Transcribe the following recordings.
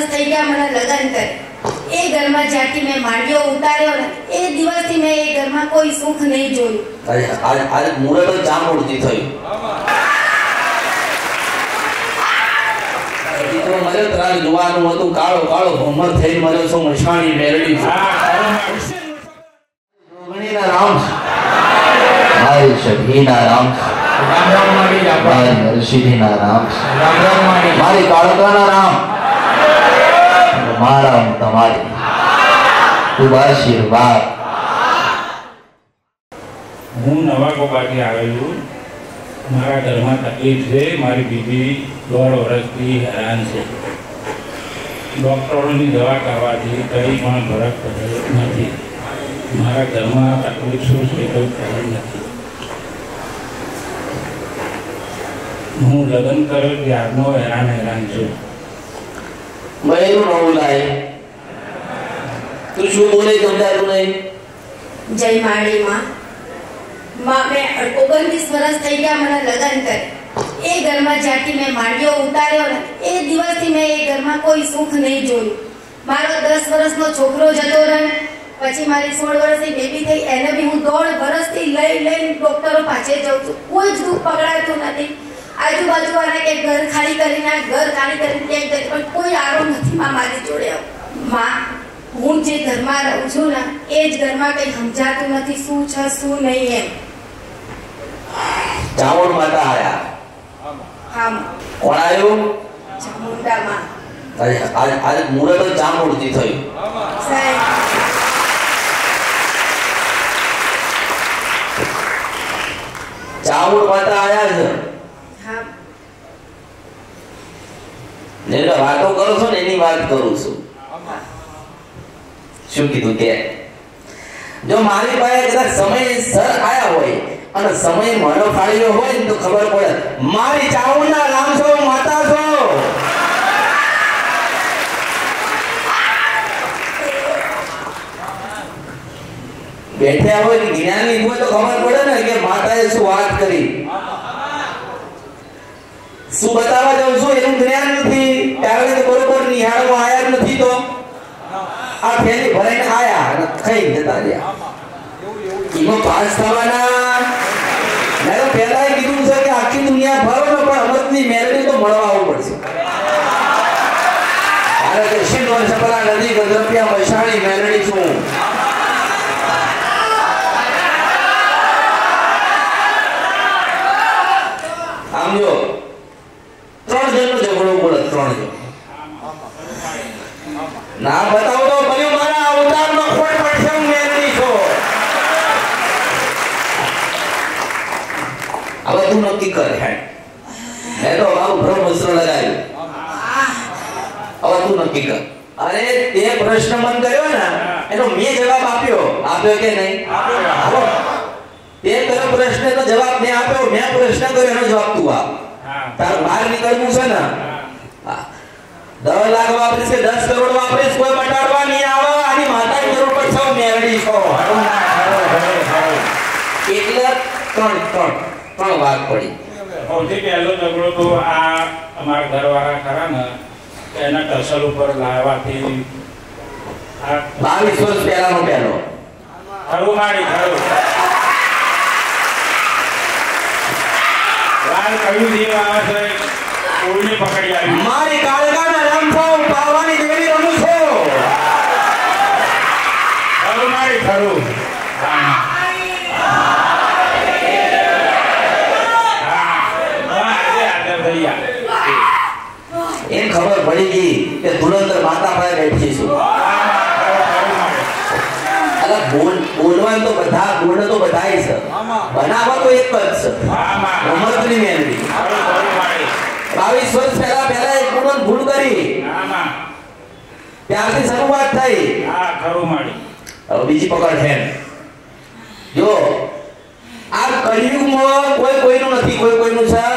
થઈ ગયા મને લગ્ન કરે. એ ઘરમાં જ્યાંથી મેં માંડ્યો ઉતાર્યો ને એ દિવસથી મેં એ ઘરમાં કોઈ સુખ નહીં જોયું. આજે મુહૂર્ત ચામુંડથી થયું. દીકરો મર્યો તારા જુવાનું હતું, કાળો કાળો ભમર થઈ મર્યો છો, મશાણી મેરડી જોગણીના રામ મારી સખીના રામ મારી ઋષિના રામ મારી કાળકાના રામ મારા તમારી ખૂબ આશીર્વાદ. હું નવા કોપાથી આવેલું. મારા ઘરમાં તકલીફ છે. મારી બીબી 1.5 વર્ષથી હેરાન છે. ડૉક્ટરોની દવા કરવાથી કંઈ પણ ફરક પડ્યો નથી. મારા ઘરમાં તકલીફ શું છે કોઈ ખબર નથી. હું લગ્ન કર્યો ત્યારનો હેરાન છું. મહેરું નવું લાય તું શું બોલે સમજાતું નહીં. જય માળી માં. મેં 29 વર્ષ થઈ ગયા મને લગ્ન કરે. એ ઘરમાં જ્યાંથી મેં માંડ્યો ઉતાર્યો ને એ દિવસથી મેં એ ઘરમાં કોઈ સુખ નહીં જોયું. મારો 10 વર્ષનો છોકરો જતો રહ્યો, પછી મારી 16 વર્ષની બેબી થઈ, એને બી હું 1.5 વર્ષથી લઈ ડોક્ટરો પાસે જાઉં છું. કોઈ જ દુઃખ પકડાતું નથી. આજુબાજુ વાળા કે ઘર ખાલી કરીને ક્યાંક જાય, પણ કોઈ આરો નથી માં મારી જોડે. માં હું જે ઘરમાં રહું છું ને એ જ ઘરમાં કંઈ સમજાતું નથી શું છે શું નહીં એમ. ચાવડ માતા આયા. હા કોણ આવ્યું? ચામુંડા માં. આજે મુહૂર્ત ચામુંડથી થયું. સાહેબ ચાવડ માતા આયા છે. હા ને વાતો કરો છો ને એની વાત કરું છું. શું કીધું કે જો મારી પાસે કદાચ સમયસર આયા હોય અને સમય મારો ફાળ્યો હોય ને તો ખબર પડે મારી ચાવડના રામ છો માતા છો. બેઠ્યા હોય કે જ્ઞાની હોય તો ખબર પડે ને કે માતાએ શું વાત કરી. શું બતાવવા જાઉં છું એનું જ્ઞાન નથી. કારણ કે બરોબર નિહાળવા આયા નથી તો આ ફેરી ભરાઈને આયા અને ખાઈ જતા રહ્યા. એમાં પાસ થવાના મેં તો પહેલા કીધું છે કે આખી દુનિયા ફરો ને પણ અમૃતની મેળવી તો મળવા આવવું પડશે. કારણ કે શિવ વર્ષ પહેલા નદી ગજરપિયા મશાણી મેળવી છું. આમ જો 3 જણનો ઝઘડો પડે. 3 જણ ના બતાવો તો બન્યું મારા અવતારમાં ખોટ પડશે. હું મેળવી છો. હવે તું નક્કી કર. મેં તો મારું બ્રહ્મસ્ત્ર લગાવ્યું. હવે તું નક્કી કર. અરે તે પ્રશ્ન મન કર્યો ને એનો મેં જવાબ આપ્યો કે નહીં? તે કર્યો પ્રશ્ન તો જવાબ મેં આપ્યો. મેં પ્રશ્ન કર્યો એનો જવાબ તું આપ. તાર બહાર નીકળવું છે ને 10 લાખ વાપરીશ કે 10 કરોડ વાપરીશ કોઈ બટાડવા નહીં આવે. આની માતાની જરૂર પડશે. મેરડી છો એટલે 3 વાત પડી. સૌથી પહેલો ઝઘડો તો આ અમારા ઘરવાળા ખરા ને એના ટસલ ઉપર લાવવાથી 22 વર્ષ પહેલાનો પહેલો ખરું મારી ખરું લાલ કયું દેવ આવે છે કોઈને પકડી આવી. મારી કાળકાના રામ છો પાવાની દેવી રમું છો. ખરું મારી ખરું. એમ ખબર પડી ગઈ કે ધુરંધર માતા પાસે બેઠી છું. અલા બોલવાનું તો બધા ગુણ તો બધાય છે, બનાવવા તો એક જ છે. રમતની મેળવી 22 વર્ષ પહેલા એક ગુણ ભૂલ કરી ત્યારથી શરૂઆત થઈ. હવે બીજી પકડ છે. જો આ કળિયુગમાં કોઈ કોઈનું નથી, કોઈ કોઈનું છે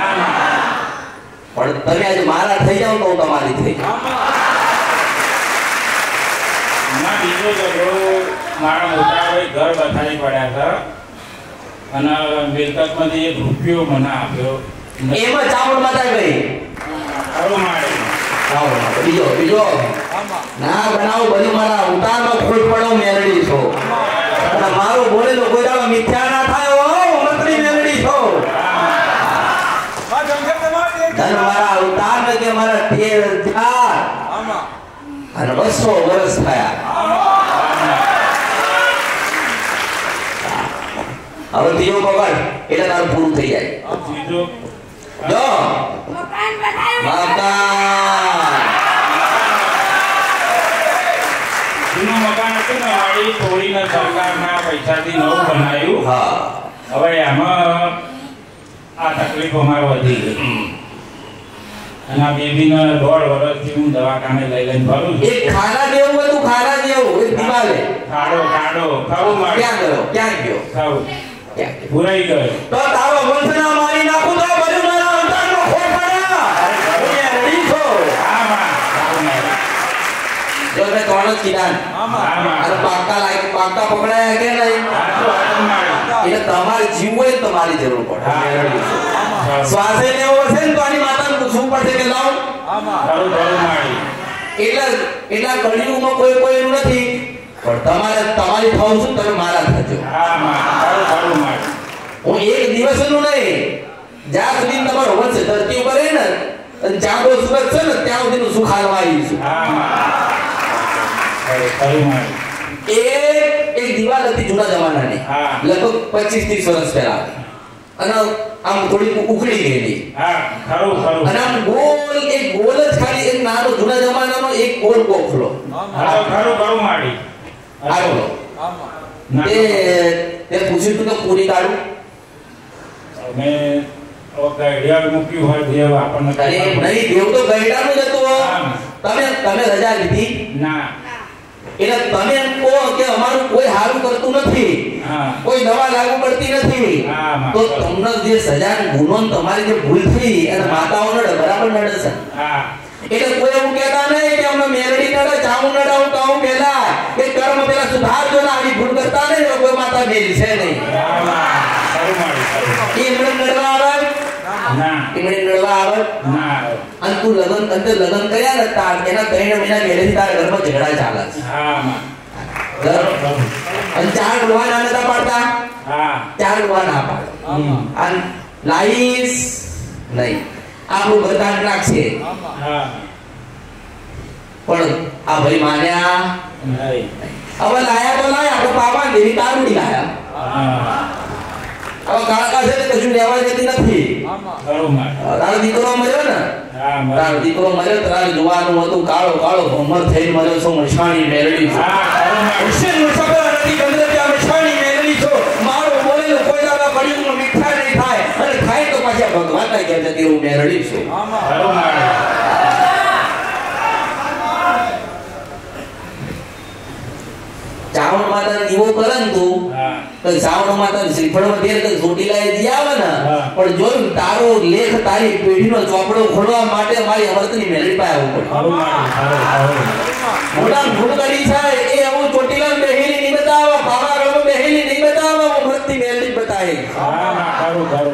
પણ તમે આજે મારા થઈ જાવ તો તમારી થઈ. બીજો ઝઘડો મારા મોટા ભાઈ ઘર બતાવી પડ્યા હતા અને મિલકતમાંથી 1 રૂપિયો મને આપ્યો. એમાં ચાવડ બતાવી ગઈ. ખરું મારે બીજો ના બનાવો બધું મારા ઉતારમાં ખોટ પડો મેલડી છો અને મારું બોલેલો કોઈ દાડો મિથ્યા ના થાય હો મંત્રી મેલડી છો ધન મારા ઉતાર ને કે મારા 13,000 અને 200 વર્ષ થયા હવે ત્રીજો પકડ એટલે તારું પૂરું થઈ જાય ત્રીજો જો મકાન બનાવ્યું જૂનું મકાન હતું ને વાડી તોડીને સરકારના પૈસાથી નવું બનાવ્યું. હા હવે આમાં આ તકલીફ અમારે વધી ગઈ અને આ બેબીને 1.5 વર્ષથી હું દવાખાને લઈને ફરું છું. એક ખાના જેવું હતું ખાના જેવું એક દિવાલે ખાડો ખાવું મારે ક્યાં ગયો ક્યાં ગયો ખાવું ક્યાં ગયો? ભૂરાઈ ગયો. તો તારો વંશના મારી નાખું તો બધું મારા અંતરનો ખોટ પડ્યા હું રેડી છો હા માં ખાવું મારે જો મેં કોણ જ કીધા હા માં અને પાક્કા પકડાયા કે નહીં ખાવું મારે એટલે તમારે જીવવું હોય તો તમારી જરૂર પડે હા. મેં રેડી છું. ખાવું શ્વાસે લેવો હશે ને તો આની માતાને પૂછવું પડશે કે લાવ મારે એટલા કળિયુગમાં કોઈ એનું નથી પણ તમારે તમારી થવું છું તમે મારા થજો હા માં ખાવું મારે હું એક દિવસનું નહીં જ્યાં સુધી તમારો વંશ ધરતી ઉપર રહે ને અને ચાંદો સૂરજ છે ને ત્યાં સુધીનું સુખ હાલવા આવી છું હા માં ખાવું મારે એક દિવાલ હતી જૂના જમાનાની હા. લગભગ 25-30 વર્ષ પહેલા અને આમ થોડી ઉખડી ગયેલી હા ખાવું અને આમ ગોલ જ ખાલી એક નાનો જૂના જમાનાનો એક ગોલ ગોખલો ખાવું મારી આગળ તે પૂછ્યું તું કે પૂરી કાઢું મેં ગાઈડિયા મૂક્યું હોય દેવ આપણને અરે નહીં દેવ તો ગઈડાનું જ હતું હા. તમે રજા લીધી ના એટલે તમે એમ કહો કે અમારું કોઈ હારું કરતું નથી હા. કોઈ દવા લાગુ પડતી નથી હા, માં. તો તમને જે સજા ગુનો ને તમારી જે ભૂલ થઈ અને માતાઓને બરાબર નડે છે હા એટલે કોઈ એવું કહેતા નહીં કે અમને મેલડી નડે ચાવું નડે હું કહું પેલા કે કર્મ પેલા સુધારજો ને આવી ભૂલ કરતા નહીં તો કોઈ માતા બેલ છે નહીં ખાવું મારી એ એમણે નડવા આવે ના એમણે નડવા આવે ના અને તું લગન કર્યા ને તાર એના 3 મહિના પહેલેથી તારા ઘરમાં ઝઘડા ચાલે છે હા માં અને 4 ડોહા ના નતા પાડતા હા 4 ડોહા ના પાડે અને લાઈસ નહીં આપણું ઘર કાઢ નાખશે હા પણ આ ભાઈ માન્યા નહીં હવે લાયા તો લાયા આપણે પાપા દેવી કારુડી લાયા હા હવે કાળકા છે ને કશું લેવા જતી નથી ખાવું મારે તારો દીકરો મર્યો ને હા તારો દીકરો મર્યો તારે જોવાનું હતું કાળો ભમર થઈને મર્યો છો મશાણી મેલડી છો હા ખાવું મારે હુસેન મુસાફર નથી ગંદર ત્યાં મશાણી મેલડી છો મારો બોલેલો કોઈ દાડા કળિયુગનો મીઠા નહીં થાય અને થાય તો પાછા ભગવાનના ઘેર જતી હું મેલડી છું ખાવું મારે ચાવણ માતા દીવો કરે ને તું હા તો ચાવણ માતા શ્રીફળમાં ઘેર કે ચોટીલા જી આવે ને હા. પણ જોયું તારો લેખ તારી પેઢીનો ચોપડો ખોલવા માટે મારી અમૃતની મેલડી પાસે આવવું પડે ખાવું મારે ખાવું મોટા ભૂલ કરી છે એ એવું ચોટીલા બેહેલી નહીં બતાવે પાવાગઢમાં બેહેલી નહીં બતાવે અમૃતની મેલડી બતાવે હા માં ખાવું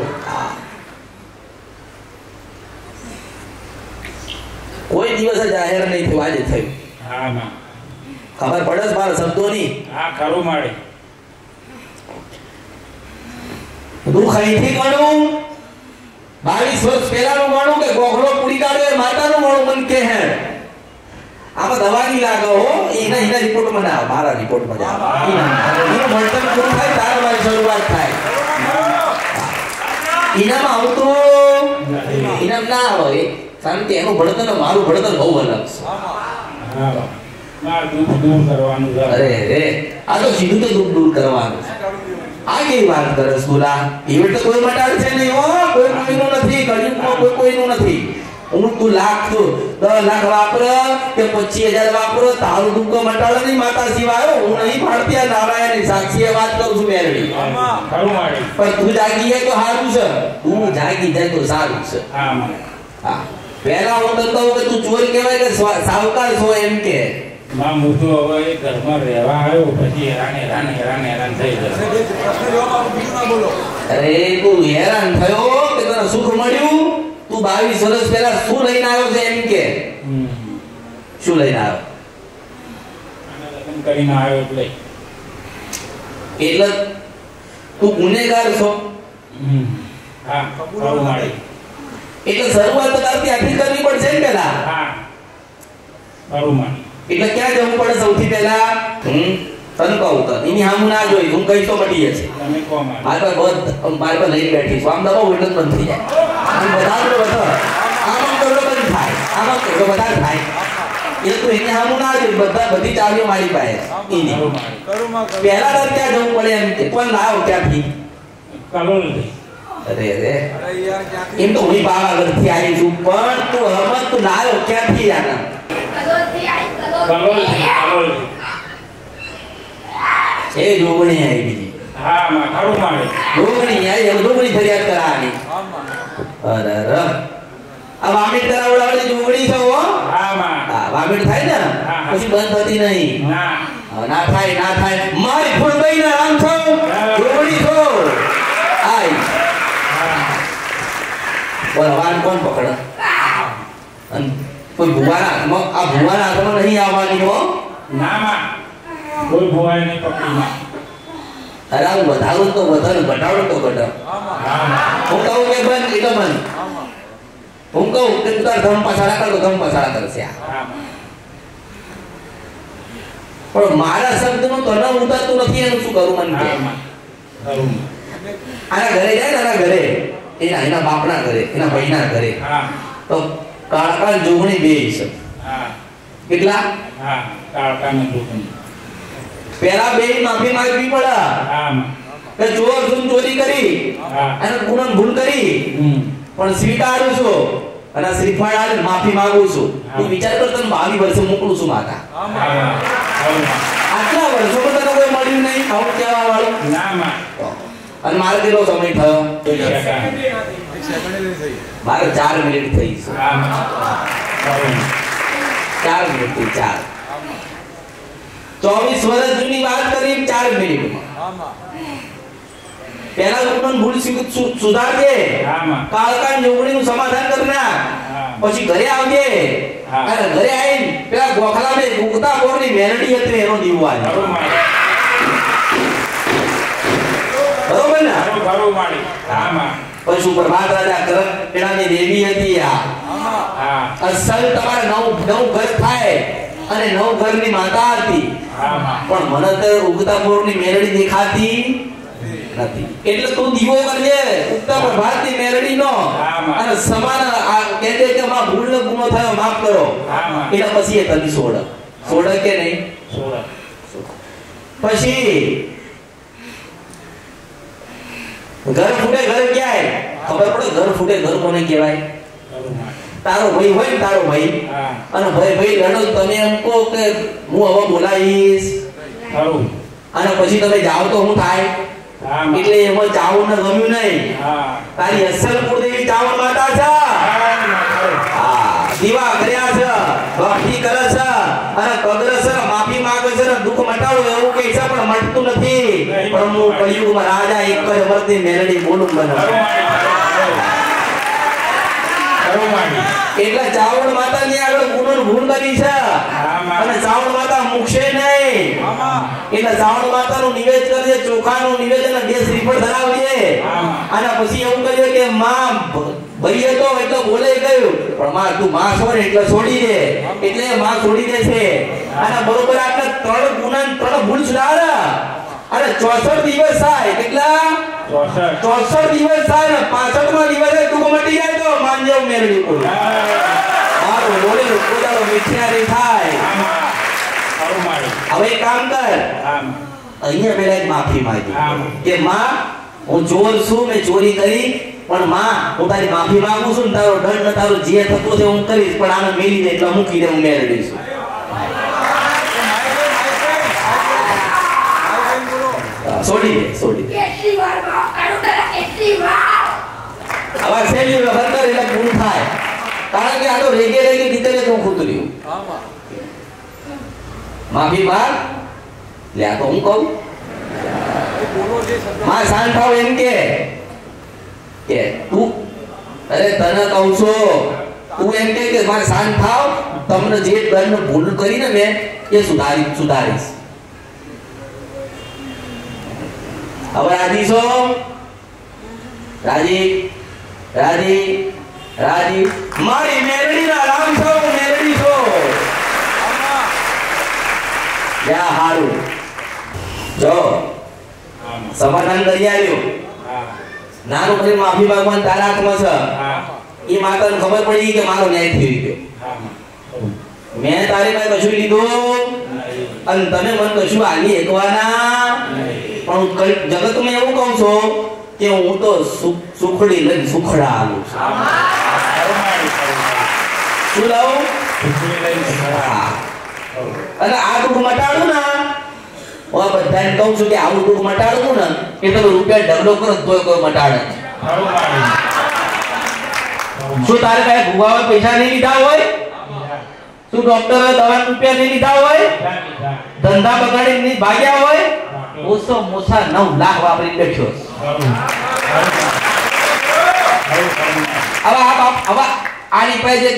કોઈ દિવસ જાહેર નહીં થયું આજે થયું હા માં ખબર પડે છે મારા શબ્દોની હા ખાવું મારે દુઃખ અહીંથી ગણું 22 વર્ષ પહેલાનું ગણું કે ગોખલો પૂરી કાઢ્યો એ માતાનું ગણું મન કે હે આમાં દવાની લાગો હો એના રિપોર્ટમાં ના આવે મારા રિપોર્ટમાં જ આવે એનું વર્તન પૂરું થાય તારે મારી શરૂઆત થાય ઇનામ આવતું ઇનામ ના આવે કારણ કે એનું ભણતર મારું ભણતર બહુ અલગ છે હા માર દુઃખ દૂર કરવાનું છે અરે રે આ તો સીધું તો દુઃખ દૂર કરવાનું છે આ કેવી વાત કરે સુલા એવી તો કોઈ મટાડ છે નહીં હો કોઈ કોઈનું નથી કળિયુગમાં કોઈ કોઈનું નથી હું તું લાખ તો 10 લાખ વાપર કે 25,000 વાપર તારું દુઃખ મટાડે નહીં માતા સિવાય હું નહીં પાડતી આ નારાયણની સાક્ષીએ વાત કરું છું મેરડી ખાવું મારે પણ તું જાગી જાય તો સારું છે તું જાગી જાય તો સારું છે હા માં હા પહેલા હું તો કહું કે તું ચોર કહેવાય કે સાવકાર છો એમ કે માં હું તો હવે એ ઘરમાં રહેવા આવ્યો પછી હેરાન થઈ જશે અરે તું હેરાન થયો કે તને સુખ મળ્યું તું 22 વર્ષ પહેલા શું લઈને આવ્યો છે એમ કે શું લઈને આવ્યો? આના લગ્ન કરીને આવ્યો એટલે એટલે તું ગુનેગાર છો? હા ખરું માડી. એટલે શરૂઆત તો તારથી આટલી કરવી પડશે ને પેલા. હા ખરું માડી. એટલે ક્યાં જવું પડે સૌથી પહેલા? તને કહું તો એની સામું ના જોઈ, હું કહીશ તો મટી જશે. તમે કહો માડી. મારે પર લઈને બેઠી છું, આમ દબાવું એટલે જ બંધ થઈ જાય. આમ બધા આમ કરો બંધ થાય, આમ કરો બધા થાય. એ તું એની સામું ના જોઈ, બધી ચાવીઓ મારી પાસે એની. પહેલા તારે ક્યાં જવું પડે એમ કે કોણ લાવ્યો ત્યાંથી? કલોલથી. અરે એમ તો હું પાવાગઢથી આવી છું, પણ તું હમત તું લાવ્યો ક્યાંથી આના? કલોલથી. એ જોગણી આવી બીજી. હા માં ખરું માડી. જોગણી આવી, હવે જોગણી ફરિયાદ કરાવવાની. અરે આ વામિટ કરાવડાવવાની જોગણી છે હો. હા માં. હા વામિટ થાય ને પછી બંધ થતી નહીં. ના ના થાય ના થાય. મારી ફૂલભાઈ ના નામ છો જોગણી છો. આઈ બોલ વાન કોણ પકડે? અને કોઈ ભુવાના હાથમાં, આ ભુવાના હાથમાં નહીં આવવાની હો. ના માં કોઈ ભોવાય નહીં પકડી માં. અરે હું વધારું તો વધારું, ઘટાડું તો ઘટાડું. હું કહું કે બંધ એટલે બંધ. હું કહું કે તું તાર ધમ પછાડા કર તો ધમ પછાડા કરશે. પણ મારા શબ્દનું તને ઉતારતું નથી, એનું શું કરું મને કે? આના ઘરે જાય ને, આના ઘરે એના બાપના ઘરે, એના ભાઈના ઘરે તો કાળકા જોગણી બે છે. કેટલા? પેલા બે માફી માંગવી પડે કે ચોર છું, ચોરી કરી અને ગુનો ભૂલ કરી, પણ સ્વીકારું છું અને શ્રીફળ આવીને માફી માંગુ છું. તું વિચાર કર, તને 22 વર્ષે મોકલું છું માતા. આટલા વર્ષોમાં તને કોઈ મળ્યું નહીં આવું કહેવા વાળું? અને મારે કેટલો સમય થયો? મારે 4 મિનિટ થઈ છે. 4 મિનિટ થઈ. 24 વર્ષ જૂની વાત કરી 4 મિનિટમાં. પહેલા લોકોને ભૂલ સુધારજે, કાળકાન જોગણીનું સમાધાન કરના, પછી ઘરે આવજે. અને ઘરે આવીને પેલા ગોખલાને ઉગતા બોરની મેરડી હતી એનો દીવો આવી. બરોબર ને? પછી પ્રભાત રાજા કરણની દેવી હતી. અસલ તમારે નવ ઘર થાય અને 9 ઘરની માતા હતી, પણ મને તો ઉગતા બોરની મેરડી દેખાતી નથી. એટલે તું દીવો કરજે ઉગતા પ્રભાતની મેરડીનો, અને સમાન કહેજે કે માં ભૂલનો ગુનો થયો, માફ કરો. એટલે પછી એ તને છોડ કે નહીં? પછી ઘર ફૂટે ઘર ક્યાંય ખબર પડે? ઘર ફૂટે ઘર કોને કહેવાય? તારો ભાઈ હોય ને, તારો ભાઈ, અને ભાઈ લડો, તમે એમ કહો કે હું હવે બોલાવીશ, અને પછી તમે જાઓ તો શું થાય? એટલે એમાં ચાવણ ને ગમ્યું નહીં. તારી અસલ કુળદેવી ચાવણ માતા છે. દીવા કર્યા છે, ભક્તિ કરે છે, અને કદર છે, માફી માંગે છે, દુઃખ મટાડો એવું કહે છે, પણ મટતું નથી. પણ હું કળિયુગમાં રાજા એક જ વર્તી મેલડી બોલું બનાવ. એટલે ચાવણ માતાની આગળ ગુનો ભૂલ કરી છે, અને ચાવણ માતા મૂકશે નહીં. એટલે ચાવણ માતાનું નિવેદ કરજે, ચોખાનું નિવેદ અને 2 શ્રીફળ ધરાવજે. અને પછી એવું કહ્યું કે માં ભાઈ હતો એટલે બોલે ગયું, પણ માં તું માં છો ને એટલે છોડી દે. એટલે માં છોડી દે છે. અને બરોબર આટલા 3 ગુના 3 ભૂલ સુધારે અને 64 દિવસ થાય. કેટલા? 64 દિવસ થાય ને 65મા દિવસે દુઃખ મટી જાય તો માનજો મેરડી બોલ. મારો બોલે કોદાળો મિથ્યારી થાય. હવે કામ કર, અહીંયા પેલા માફી માંગી કે માં હું ચોર છું, મેં ચોરી કરી, પણ માં હું તારી માફી માંગુ છું, તારો દંડ તારો જે થતો છે હું કરીશ, પણ આને મેલી દે એટલે મૂકી દે, હું મેળવી છું. છોડી દે. હવે સેલી વ્યવહાર કરે એટલે પૂરું થાય, કારણ કે આ તો રેગે દીકરે તો ખુતર્યું. માફી માંગ લે. આ તો હું કહું માં શાંત થાવ એમ કે તું, અરે તને કહું છું તું એમ કે મારે શાંત થાવ, તમને જે દંડ ભૂલ કરીને મેં એ સુધારીશ. હવે રાજી છો? રાજી મારી મેરડીના રામ છો, મેરડી છો. યા હારું જો સમાધાન કરી આવ્યો. નાનું કરીને માફી માંગવાનું તારા હાથમાં છે. એ માતાને ખબર પડી કે મારો ન્યાય થઈ ગયો. મેં તારી પાસે કશું લીધું અને તમે મને કશું આલી એકવાના. પણ હું જગતમાં એવું કહું છું કે હું તો સુખડી લઈને સુખડા આલું છું. શું લાવું? અને આ દુઃખ મટાડું ને, હું બધાને કહું છું કે આવું દુઃખ મટાડવું ને એટલે તો રૂપિયા ઢગલો કરો તોય કોઈ મટાડે. શું તારે કઈ ભૂવા પૈસા નહીં લીધા હોય? શું ડોક્ટર દવા રૂપિયા નહીં લીધા હોય? ધંધા બગાડી નહીં ભાગ્યા હોય? ઓછો મોછા 9 લાખ વાપરી બેઠો. હવે આની પાસે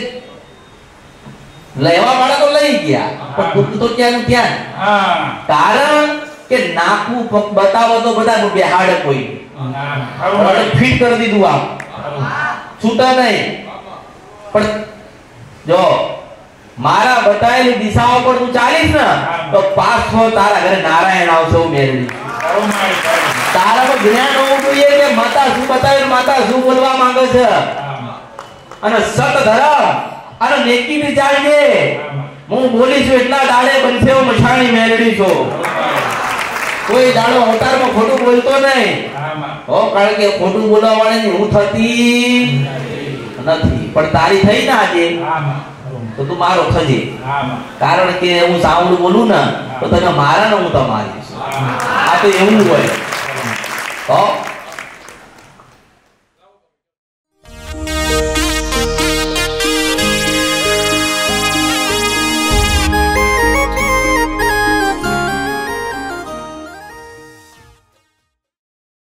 લેવા વાળા તો લઈ ગયા, પણ દુઃખ તો ક્યાંનું ત્યાં. કારણ કે નાકું બતાવો તો બધા બેહાડે કોઈ ફિટ કરી દીધું. આમ છૂટા નહીં. પણ જો મારા બતાવેલી દિશાઓ પર તું ચાલીશ ને તો પાછો તારા ઘરે નારાયણ આવશે. મેરડી તારા પર જ્ઞાન હોવું જોઈએ કે માતા શું બતાવે, માતા શું બોલવા માંગે છે. અને સત ધર્મ અને નેકી ની ચાલજે. હું બોલીશું એટલા દાડે બનશે મછાણી મેરડી છો. કોઈ દાડો અવતારમાં ખોટું બોલતો નહીં. કારણ કે ખોટું બોલવા વાળાની હું થતી નથી, પણ તારી થઈ ને આજે તો તું મારો થજે. કારણ કે હું સાવડું બોલું ને તો તને મારા ને હું તમારી. આ તો એવું હોય.